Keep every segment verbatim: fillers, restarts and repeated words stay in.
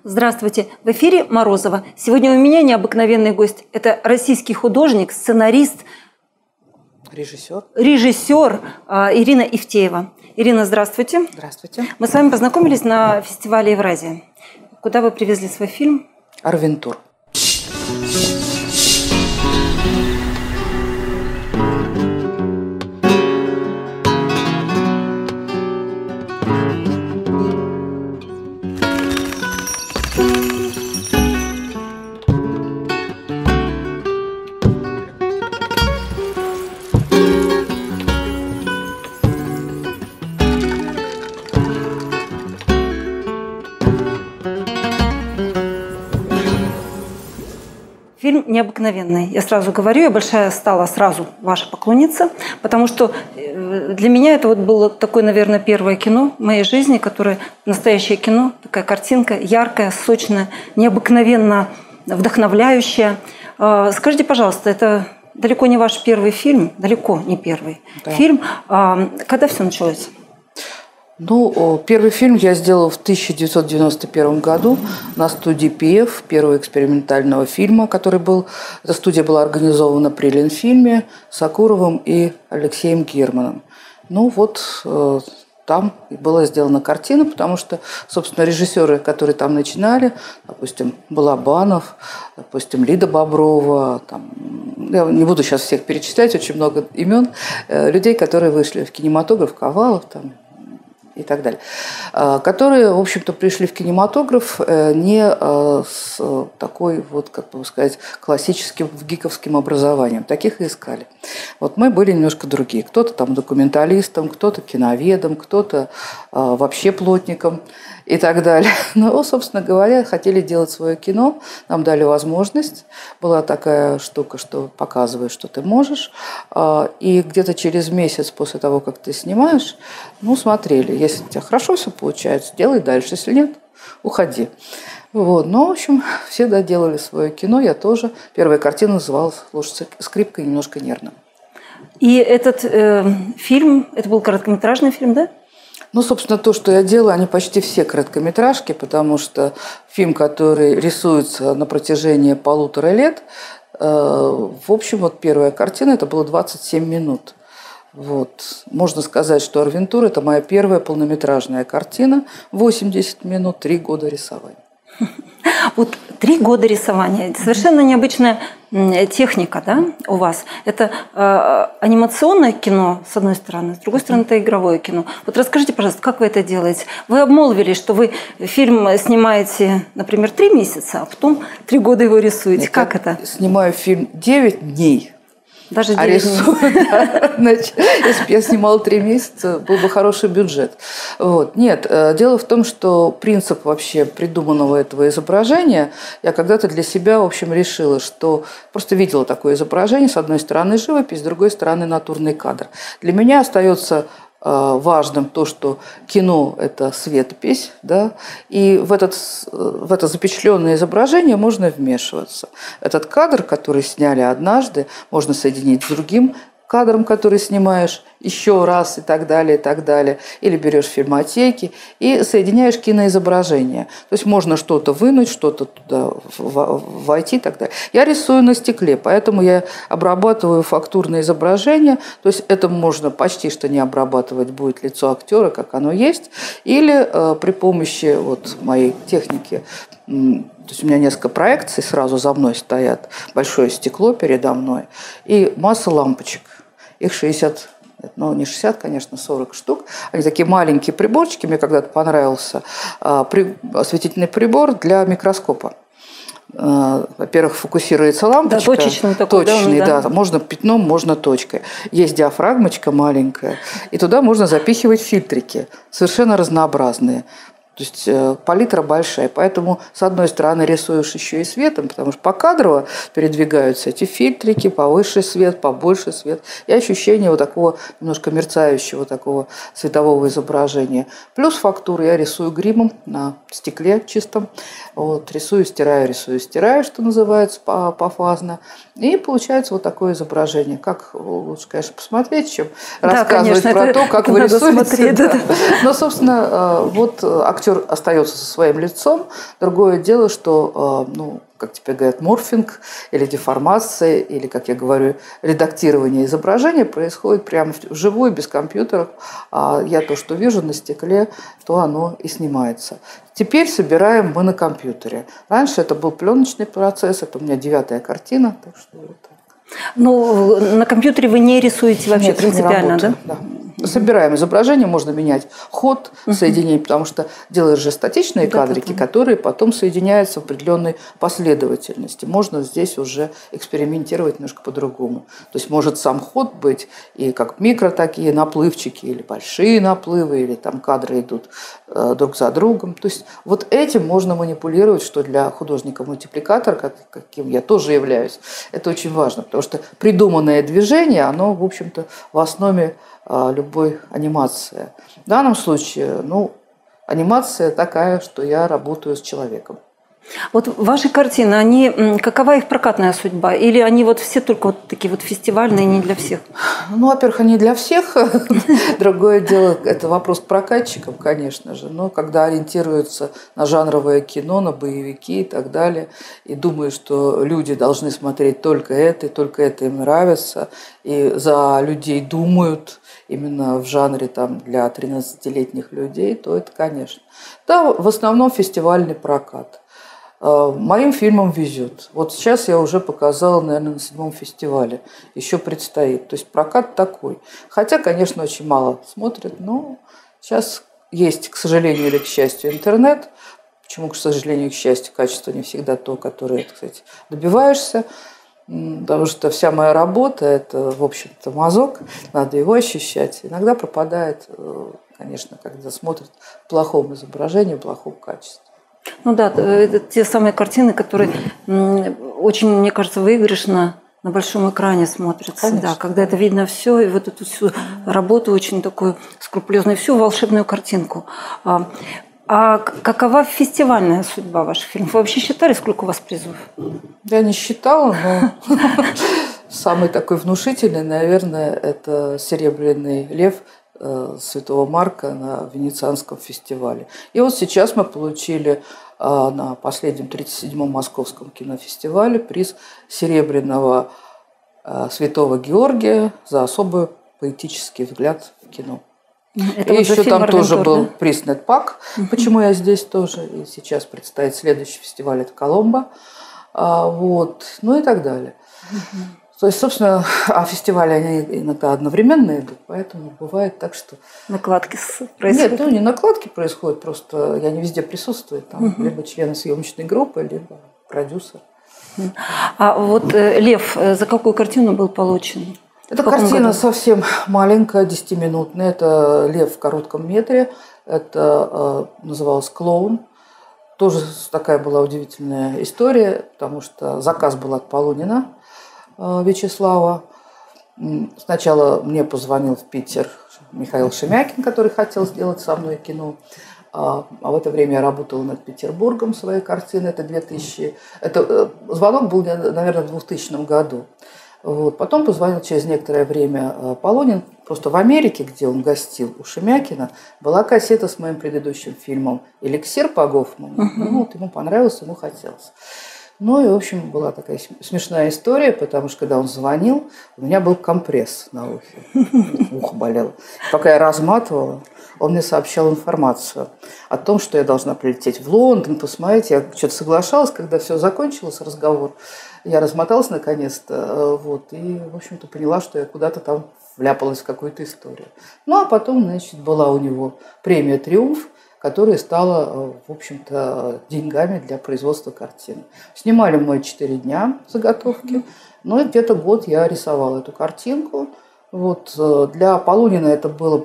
Здравствуйте, в эфире Морозова. Сегодня у меня необыкновенный гость. Это российский художник, сценарист, режиссер, режиссер Ирина Ивтеева. Ирина, здравствуйте. Здравствуйте. Мы с вами познакомились на фестивале Евразия. Куда вы привезли свой фильм? Арвентур. Фильм необыкновенный. Я сразу говорю, я большая стала сразу ваша поклонница, потому что для меня это вот было такое, наверное, первое кино в моей жизни, которое настоящее кино, такая картинка яркая, сочная, необыкновенно вдохновляющая. Скажите, пожалуйста, это далеко не ваш первый фильм, далеко не первый да. фильм. Когда все началось? Ну, первый фильм я сделала в тысяча девятьсот девяносто первом году на студии пи эф, первого экспериментального фильма, который был... Эта студия была организована при Ленфильме, Сакуровым и Алексеем Германом. Ну, вот э, там была сделана картина, потому что, собственно, режиссеры, которые там начинали, допустим, Балабанов, допустим, Лида Боброва, там, я не буду сейчас всех перечислять, очень много имен, э, людей, которые вышли в кинематограф, Ковалов, там, и так далее, которые, в общем-то, пришли в кинематограф не с такой, вот, как бы сказать, классическим гиковским образованием. Таких и искали. Вот мы были немножко другие. Кто-то там документалистом, кто-то киноведом, кто-то вообще плотником и так далее. Но, собственно говоря, хотели делать свое кино, нам дали возможность. Была такая штука, что показываешь, что ты можешь. И где-то через месяц после того, как ты снимаешь, ну, смотрели, если у тебя хорошо все получается, делай дальше. Если нет, уходи. Вот. Ну, в общем, все доделали свое кино, я тоже. Первая картина называлась «Слушай, скрипка немножко нервно». И этот э, фильм, это был короткометражный фильм, да? Ну, собственно, то, что я делаю, они почти все короткометражки, потому что фильм, который рисуется на протяжении полутора лет, э, в общем, вот первая картина, это было двадцать семь минут. Вот. Можно сказать, что «Арвентур» – это моя первая полнометражная картина, восемьдесят минут, три года рисования. Вот три года рисования. Совершенно необычная техника, да, у вас. Это э, анимационное кино, с одной стороны, с другой стороны, это игровое кино. Вот расскажите, пожалуйста, как вы это делаете? Вы обмолвились, что вы фильм снимаете, например, три месяца, а потом три года его рисуете. Нет, как это? Снимаю фильм девять дней. Даже а рисую, да, значит, если бы я снимала три месяца, был бы хороший бюджет. Вот. Нет, дело в том, что принцип вообще придуманного этого изображения, я когда-то для себя, в общем, решила, что просто видела такое изображение, с одной стороны живопись, с другой стороны натурный кадр. Для меня остается важным то, что кино – это светопись, да, и в, этот, в это запечатленное изображение можно вмешиваться. Этот кадр, который сняли однажды, можно соединить с другим кадром, который снимаешь еще раз и так далее, и так далее. Или берешь фильмотеки и соединяешь киноизображение. То есть можно что-то вынуть, что-то туда войти и так далее. Я рисую на стекле, поэтому я обрабатываю фактурное изображение. То есть это можно почти что не обрабатывать, будет лицо актера, как оно есть. Или э, при помощи вот моей техники, то есть у меня несколько проекций сразу за мной стоят, большое стекло передо мной и масса лампочек. Их шестьдесят, ну не шестьдесят, конечно, сорок штук. Они такие маленькие приборчики, мне когда-то понравился осветительный прибор для микроскопа. Во-первых, фокусируется лампочка. Да, точечный такой. Точечный, да, да, да. Можно пятном, можно точкой. Есть диафрагмочка маленькая, и туда можно запихивать фильтрики, совершенно разнообразные. То есть палитра большая, поэтому с одной стороны рисуешь еще и светом, потому что покадрово передвигаются эти фильтрики, повыше свет, побольше свет, и ощущение вот такого немножко мерцающего такого светового изображения. Плюс фактуру я рисую гримом на стекле чистом, вот, рисую, стираю, рисую, стираю, что называется, пофазно, и получается вот такое изображение. Как лучше, конечно, посмотреть, чем да, рассказывать конечно, про то, как вы рисуете. Да. Да. Но, собственно, вот актер актер остается со своим лицом. Другое дело, что, ну, как теперь говорят, морфинг или деформация, или, как я говорю, редактирование изображения происходит прямо вживую, без компьютеров. А я то, что вижу на стекле, то оно и снимается. Теперь собираем мы на компьютере. Раньше это был пленочный процесс, это у меня девятая картина, так что это... Ну, на компьютере вы не рисуете вообще? Нет, принципиально, да? Да. Собираем изображение, можно менять ход соединений, uh-huh. потому что делаешь же статичные да, кадрики, да, да. которые потом соединяются в определенной последовательности. Можно здесь уже экспериментировать немножко по-другому. То есть может сам ход быть и как микро такие наплывчики, или большие наплывы, или там кадры идут э, друг за другом. То есть вот этим можно манипулировать, что для художника-мультипликатора, как, каким я тоже являюсь, это очень важно, потому что придуманное движение, оно, в общем-то, в основе любой анимации. В данном случае, ну, анимация такая, что я работаю с человеком. Вот ваши картины, они, какова их прокатная судьба? Или они вот все только вот такие вот фестивальные, не для всех? Ну, во-первых, они для всех. Другое дело, это вопрос к прокатчикам, конечно же. Но когда ориентируются на жанровое кино, на боевики и так далее, и думают, что люди должны смотреть только это, и только это им нравится, и за людей думают именно в жанре там, для тринадцатилетних людей, то это, конечно. Да, в основном фестивальный прокат. Моим фильмам везет. Вот сейчас я уже показала, наверное, на седьмом фестивале. Еще предстоит. То есть прокат такой. Хотя, конечно, очень мало смотрят, но сейчас есть, к сожалению или к счастью, интернет. Почему, к сожалению и к счастью, качество не всегда то, которое, так сказать, добиваешься. Потому что вся моя работа – это, в общем-то, мазок. Надо его ощущать. Иногда пропадает, конечно, когда смотрят в плохом изображении, в плохом качестве. Ну да, это те самые картины, которые очень, мне кажется, выигрышно на большом экране смотрятся. Да, когда это видно все, и вот эту всю работу очень такую скрупулезную, всю волшебную картинку. А какова фестивальная судьба ваших фильмов? Вы вообще считали, сколько у вас призов? Я не считала, но самый такой внушительный, наверное, это «Серебряный лев» Святого Марка на Венецианском фестивале. И вот сейчас мы получили на последнем тридцать седьмом Московском кинофестивале приз Серебряного Святого Георгия за особый поэтический взгляд в кино. Это и вот еще там тоже Артентур, был да? приз Нетпак, uh-huh. почему я здесь тоже. И сейчас предстоит следующий фестиваль, это Коломбо. А, вот, ну и так далее. Uh-huh. То есть, собственно, а фестивали они иногда одновременно идут, поэтому бывает так, что... Накладки происходят? Нет, ну не накладки происходят, просто я не везде присутствую. Там uh-huh. либо члены съемочной группы, либо продюсер. Uh-huh. А вот э, Лев за какую картину был получен? Эта картина году? Совсем маленькая, десятиминутная. Это «Лев в коротком метре». Это э, называлось «Клоун». Тоже такая была удивительная история, потому что заказ был от Полунина э, Вячеслава. Сначала мне позвонил в Питер Михаил Шемякин, который хотел сделать со мной кино. А в это время я работала над Петербургом своей картины. Это две тысячи... Это, звонок был, наверное, в двухтысячном году. Вот. Потом позвонил через некоторое время Полунин. Просто в Америке, где он гостил у Шемякина, была кассета с моим предыдущим фильмом «Эликсир» по Гофману. Uh-huh. Ну, вот ему понравилось, ему хотелось. Ну и, в общем, была такая смешная история, потому что, когда он звонил, у меня был компресс на ухе. Ухо болело. Пока я разматывала, он мне сообщал информацию о том, что я должна прилететь в Лондон, посмотреть. Я что-то соглашалась, когда все закончилось, разговор. Я размоталась наконец-то, вот, и, в общем-то, поняла, что я куда-то там вляпалась в какую-то историю. Ну, а потом, значит, была у него премия «Триумф», которая стала, в общем-то, деньгами для производства картины. Снимали мы четыре дня заготовки, но где-то год я рисовала эту картинку. Вот, для Полунина это было...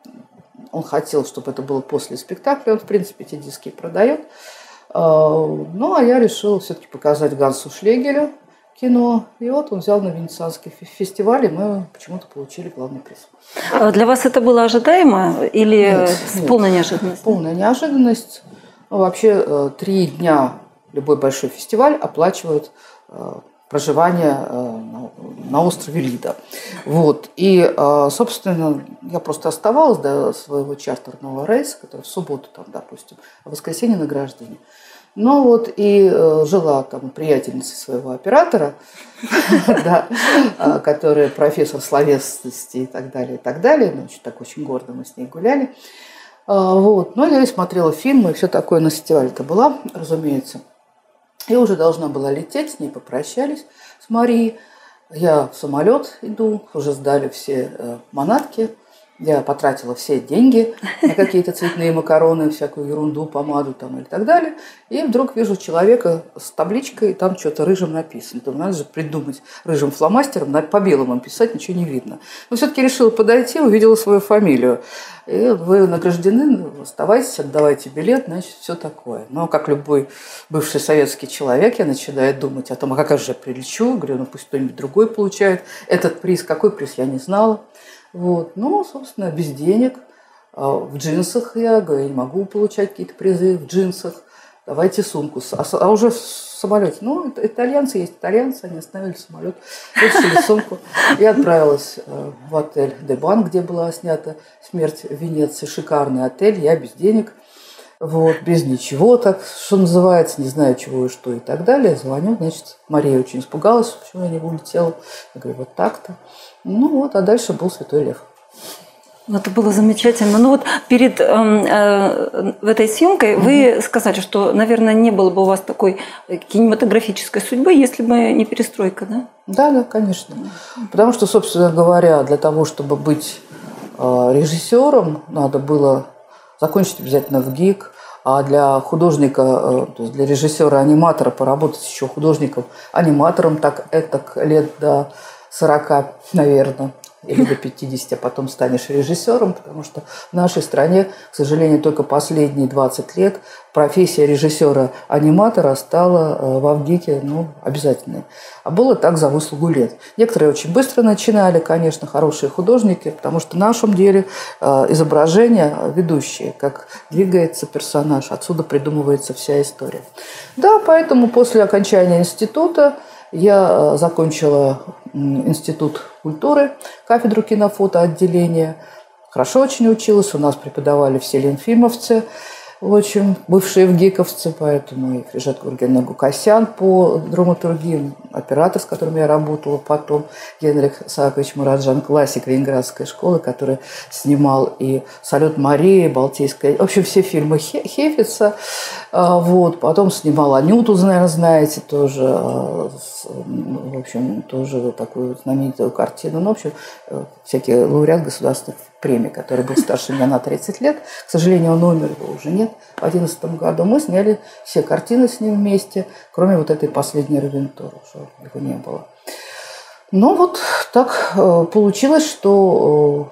Он хотел, чтобы это было после спектакля, он, в принципе, эти диски продает. Ну, а я решила все-таки показать Гансу Шлегелю кино. И вот он взял на Венецианский фестиваль, и мы почему-то получили главный приз. Для вас это было ожидаемо или нет, с нет. полной неожиданностью? Полная неожиданность. Вообще три дня любой большой фестиваль оплачивают проживание на острове Лида. Вот. И, собственно, я просто оставалась до своего чартерного рейса, который в субботу, там, допустим, а в воскресенье награждение. Ну вот и жила там приятельница своего оператора, которая профессор словесности и так далее, и так далее. Ну, так очень гордо мы с ней гуляли. Вот. Ну, я смотрела фильмы и все такое. На фестивале-то была, разумеется. Я уже должна была лететь, с ней попрощались, с Марией. Я в самолет иду, уже сдали все манатки. Я потратила все деньги на какие-то цветные макароны, всякую ерунду, помаду там и так далее. И вдруг вижу человека с табличкой, там что-то рыжим написано. Думаю, надо же придумать рыжим фломастером, по белому писать, ничего не видно. Но все-таки решила подойти, увидела свою фамилию. И вы награждены, оставайтесь, отдавайте билет, значит, все такое. Но как любой бывший советский человек, я начинаю думать о том, а как же я прилечу. Говорю, ну пусть кто-нибудь другой получает этот приз. Какой приз, я не знала. Вот. Ну, собственно, без денег, в джинсах я говорю, я не могу получать какие-то призы в джинсах, давайте сумку. А, а уже в самолете, ну, итальянцы есть итальянцы, они остановили самолет, вытащили сумку. Я отправилась в отель Дебан, где была снята «Смерть в Венеции», шикарный отель, я без денег, вот, без ничего, так, что называется, не знаю чего и что и так далее. Звоню, значит, Мария очень испугалась, почему я не улетела. Я говорю, вот так-то. Ну вот, а дальше был Святой Лев. Это было замечательно. Ну вот перед э, э, этой съемкой угу. вы сказали, что, наверное, не было бы у вас такой кинематографической судьбы, если бы не перестройка, да? Да, да, конечно. Потому что, собственно говоря, для того, чтобы быть э, режиссером, надо было закончить обязательно в ГИК, а для художника, э, то есть для режиссера-аниматора поработать еще художником-аниматором так это лет до сорока, наверное, или до пятидесяти, а потом станешь режиссером, потому что в нашей стране, к сожалению, только последние двадцать лет профессия режиссера-аниматора стала в Авгике ну, обязательной. А было так за выслугу лет. Некоторые очень быстро начинали, конечно, хорошие художники, потому что в нашем деле изображение ведущее, как двигается персонаж, отсюда придумывается вся история. Да, поэтому после окончания института я закончила институт культуры, кафедру кинофото отделения. Хорошо очень училась, у нас преподавали все ленфильмовцы, в общем, бывшие вгиковцы, поэтому и Фрижат Гурген Гукасян по драматургии, оператор, с которым я работала потом, Генрих Саакович Мураджан, классик Ленинградской школы, который снимал и «Салют Марии», «Балтийская», в общем, все фильмы Хефица. Вот. Потом снимал «Анюту», наверное, знаете, тоже, в общем, тоже такую знаменитую картину. Ну, в общем, всякий лауреат государственных премий, который был старше меня на тридцать лет. К сожалению, он умер, его уже нет. В две тысячи одиннадцатом году мы сняли все картины с ним вместе, кроме вот этой последней «Равентуры», что его не было. Но вот так получилось, что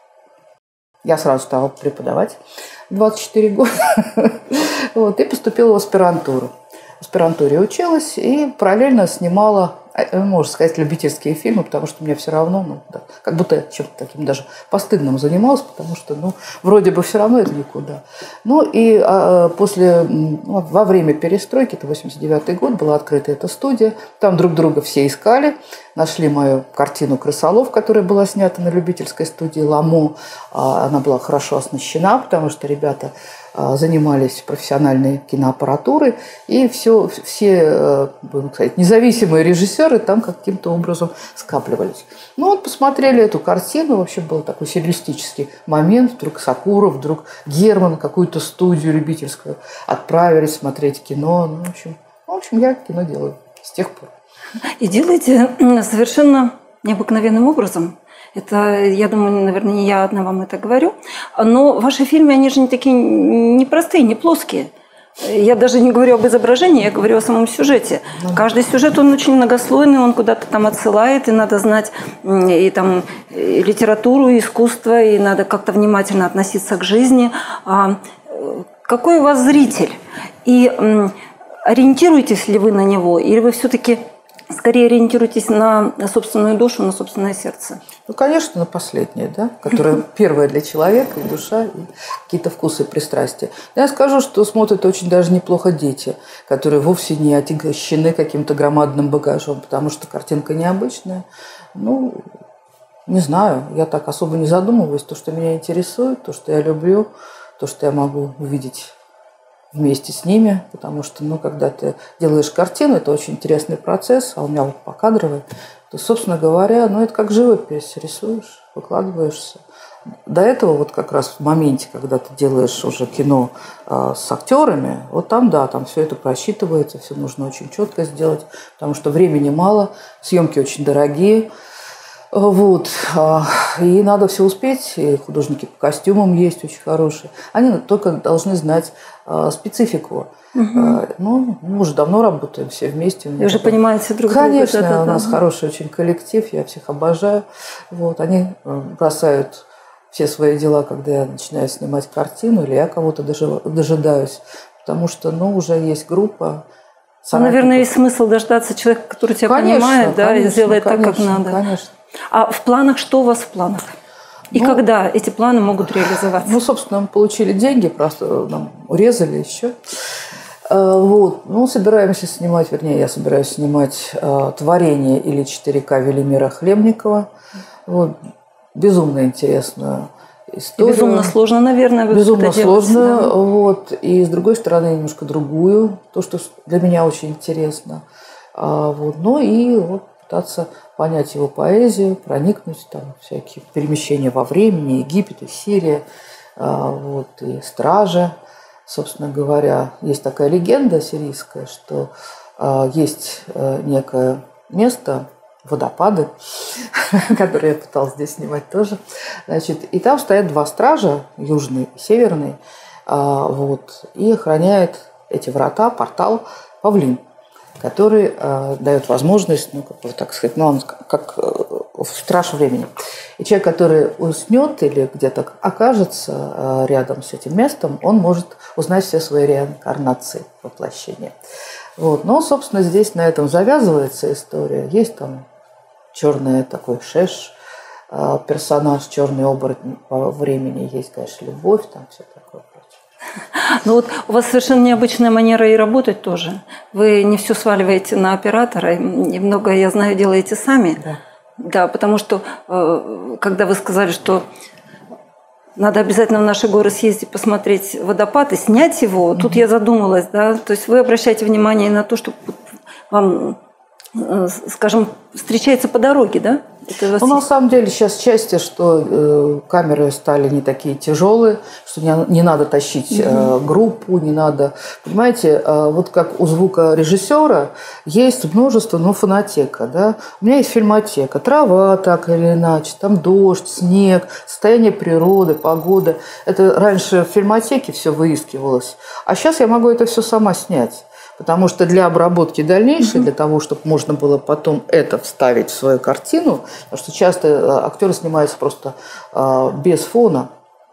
я сразу стала преподавать в двадцать четыре года вот, и поступила в аспирантуру. В аспирантуре училась и параллельно снимала, можно сказать, любительские фильмы, потому что мне все равно, ну, да, как будто я чем-то таким даже постыдным занималась, потому что, ну, вроде бы все равно это никуда. Ну, и а, после, ну, во время перестройки, это восемьдесят девятый год, была открыта эта студия, там друг друга все искали, нашли мою картину «Крысолов», которая была снята на любительской студии «Ламо». Она была хорошо оснащена, потому что ребята занимались профессиональной киноаппаратурой, и все, все, будем сказать, независимые режиссеры там каким-то образом скапливались. Ну вот посмотрели эту картину, вообще был такой сюрреалистический момент, вдруг Сакуров, вдруг Герман, какую-то студию любительскую отправились смотреть кино. Ну, в общем, в общем, я кино делаю с тех пор. И делаете совершенно необыкновенным образом. Это, я думаю, наверное, не я одна вам это говорю. Но ваши фильмы, они же не такие непростые, не плоские. Я даже не говорю об изображении, я говорю о самом сюжете. Каждый сюжет, он очень многослойный, он куда-то там отсылает, и надо знать и, там, и литературу, и искусство, и надо как-то внимательно относиться к жизни. А какой у вас зритель? И ориентируетесь ли вы на него, или вы все-таки скорее ориентируетесь на собственную душу, на собственное сердце? Ну, конечно, на последнее, да, которое первое для человека, и душа, и какие-то вкусы и пристрастия. Но я скажу, что смотрят очень даже неплохо дети, которые вовсе не отягощены каким-то громадным багажом, потому что картинка необычная. Ну, не знаю, я так особо не задумываюсь. То, что меня интересует, то, что я люблю, то, что я могу увидеть вместе с ними, потому что, ну, когда ты делаешь картину, это очень интересный процесс, а у меня вот покадровый, то, собственно говоря, ну, это как живопись, рисуешь, выкладываешься. До этого вот как раз в моменте, когда ты делаешь уже кино э, с актерами, вот там, да, там все это просчитывается, все нужно очень четко сделать, потому что времени мало, съемки очень дорогие, вот, и надо все успеть, и художники по костюмам есть очень хорошие. Они только должны знать специфику. Угу. Ну, мы уже давно работаем все вместе. Вы уже понимаете друг друга. Конечно, да, да, у нас да. хороший очень коллектив, я всех обожаю. Вот, они бросают все свои дела, когда я начинаю снимать картину, или я кого-то дожидаюсь, потому что, ну, уже есть группа. Ну, наверное, есть смысл дождаться человека, который тебя конечно, понимает, да, конечно, и сделает конечно, так, как надо. Конечно. А в планах, что у вас в планах? И ну, когда эти планы могут реализоваться? Ну, собственно, мы получили деньги, просто нам урезали еще. Вот. Ну, собираемся снимать, вернее, я собираюсь снимать «Творение» или четыре ка Велимира Хлебникова. Вот. Безумно интересную историю. Безумно сложно, наверное, Безумно это сложно. Делать, да? Вот. И, с другой стороны, немножко другую. То, что для меня очень интересно. Вот. Ну, и вот пытаться понять его поэзию, проникнуть, там всякие перемещения во времени, Египет и Сирия, вот, и стражи. Собственно говоря, есть такая легенда сирийская, что есть некое место, водопады, которые я пыталась здесь снимать тоже. Значит, и там стоят два стража, южный и северный, вот, и охраняет эти врата, портал павлин, который э, дает возможность, ну, как бы, так сказать, ну, он как э, страж времени. И человек, который уснет или где-то окажется э, рядом с этим местом, он может узнать все свои реинкарнации, воплощения. Вот. Но, собственно, здесь на этом завязывается история. Есть там черный такой шеш, э, персонаж, черный оборотень по времени, есть, конечно, любовь, там все такое. Ну вот у вас совершенно необычная манера и работать тоже. Вы не все сваливаете на оператора, и многое, я знаю, делаете сами. Да. Да, потому что, когда вы сказали, что надо обязательно в наши горы съездить, посмотреть водопад и снять его, mm-hmm. тут я задумалась, да, то есть вы обращаете внимание на то, что вам, скажем, встречается по дороге, да? Это ну, на самом деле сейчас счастье, что э, камеры стали не такие тяжелые, что не, не надо тащить э, группу, не надо... Понимаете, э, вот как у звукорежиссера есть множество, ну, фонотека, да? У меня есть фильмотека, трава так или иначе, там дождь, снег, состояние природы, погода. Это раньше в фильмотеке все выискивалось, а сейчас я могу это все сама снять. Потому что для обработки дальнейшей, для того, чтобы можно было потом это вставить в свою картину, потому что часто актеры снимаются просто э, без фона,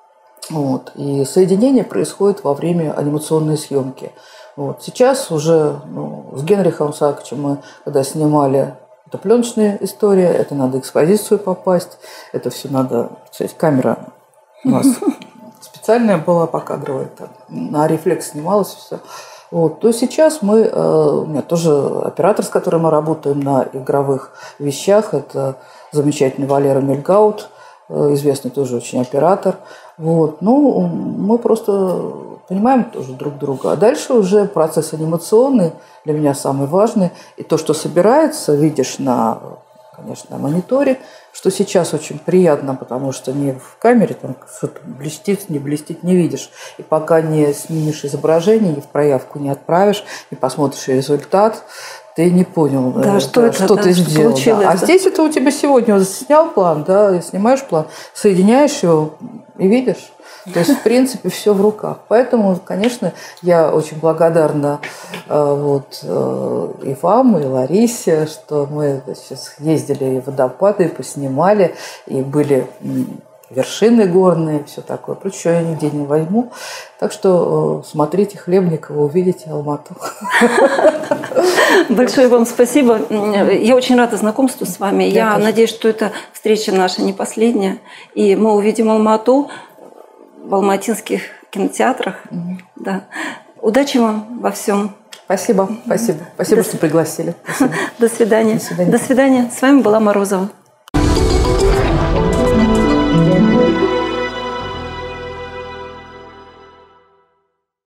вот, и соединение происходит во время анимационной съемки. Вот. Сейчас уже ну, с Генрихом Сааковичем мы, когда снимали, это пленочная история, это надо экспозицию попасть, это все надо, кстати, камера у нас специальная была покадровая, на рефлекс снималось все. Вот, то сейчас мы, у меня тоже оператор, с которым мы работаем на игровых вещах, это замечательный Валера Мельгаут, известный тоже очень оператор. Вот, ну, мы просто понимаем тоже друг друга. А дальше уже процесс анимационный для меня самый важный. И то, что собирается, видишь на, конечно, на мониторе, что сейчас очень приятно, потому что не в камере там что-то блестит, не блестит, не видишь. И пока не снимешь изображение, ни в проявку не отправишь, не посмотришь результат, ты не понял, да, что, да, это, что да, ты что сделал. Да. А здесь это у тебя сегодня снял план, да, и снимаешь план, соединяешь его и видишь. То есть, в принципе, все в руках. Поэтому, конечно, я очень благодарна э, вот, э, и вам, и Ларисе, что мы сейчас ездили и в водопады, и поснимали, и были вершины горные, все такое. Прочее я нигде не возьму. Так что смотрите Хлебникова, увидите Алмату. Большое вам спасибо. Я очень рада знакомству с вами. Я, я надеюсь, что эта встреча наша не последняя. И мы увидим Алмату в алматинских кинотеатрах. Mm-hmm. Да. Удачи вам во всем. Спасибо, спасибо. Спасибо, До... что пригласили. Спасибо. До свидания. До свидания. До свидания. С вами была Морозова.